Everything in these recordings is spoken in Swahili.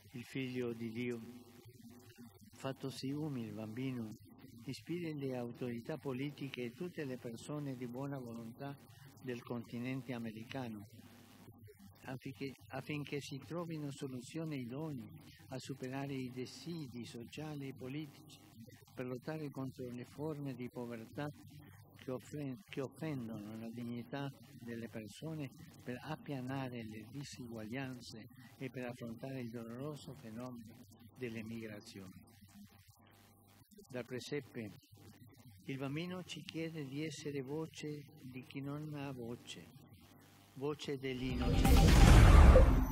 il figlio di Dio. Fattosi umile il bambino, ispira le autorità politiche e tutte le persone di buona volontà del continente americano affinché si trovino soluzioni idonee a superare i dissidi sociali e politici per lottare contro le forme di povertà che offendono la dignità delle persone, per appianare le disuguaglianze e per affrontare il doloroso fenomeno delle migrazioni. Dal presepe, il bambino ci chiede di essere voce di chi non ha voce, voce degli innocenti.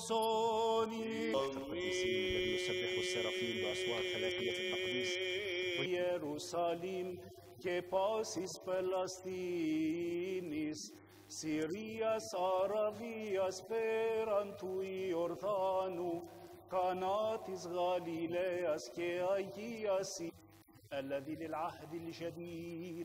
القديسين الذي يسبح السرافيم بأصوات ثلاثية التقديس. Ierusalim, que pasis Pelastinis, Syrias, Arabias, perantui Jordanu, Canatis Galileas, que Aegias, الذي للعهد الجديد.